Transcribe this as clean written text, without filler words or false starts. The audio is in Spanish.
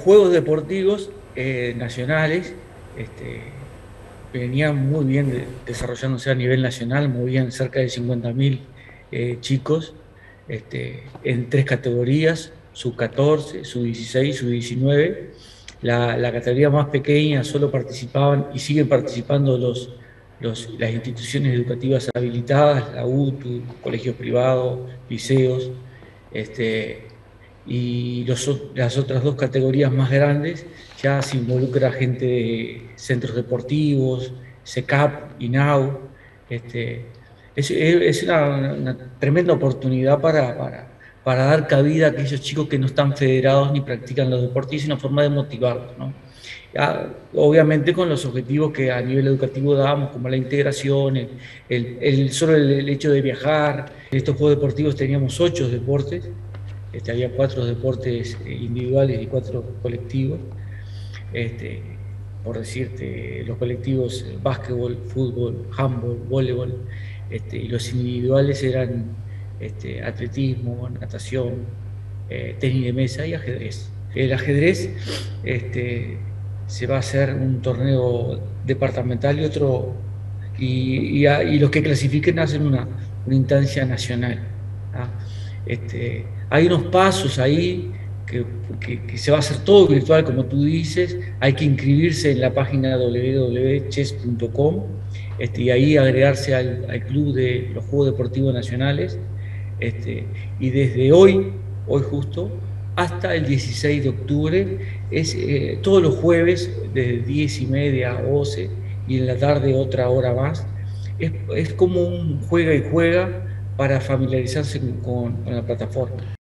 Juegos Deportivos nacionales venían muy bien desarrollándose a nivel nacional, movían cerca de 50.000 chicos en tres categorías: sub-14, sub-16, sub-19. La categoría más pequeña solo participaban y siguen participando las instituciones educativas habilitadas, la UTU, colegios privados, liceos. Este, y las otras dos categorías más grandes ya se involucra gente de centros deportivos, SECAP, INAU. Este, es una tremenda oportunidad para dar cabida a aquellos chicos que no están federados ni practican los deportes, y es una forma de motivarlos, ¿no? Obviamente con los objetivos que a nivel educativo damos, como la integración, solo el hecho de viajar. En estos Juegos Deportivos teníamos 8 deportes. Había 4 deportes individuales y 4 colectivos. Este, por decirte, los colectivos, básquetbol, fútbol, handball, voleibol, y los individuales eran atletismo, natación, tenis de mesa y ajedrez. El ajedrez se va a hacer un torneo departamental y otro, y los que clasifiquen hacen una instancia nacional. ¿Ah? Hay unos pasos ahí que se va a hacer todo virtual, como tú dices. Hay que inscribirse en la página www.chess.com, y ahí agregarse al club de los Juegos Deportivos Nacionales. Y desde hoy justo, hasta el 16 de octubre, todos los jueves, desde 10:30 a 12, y en la tarde otra hora más. Es como un juega y juega para familiarizarse con la plataforma.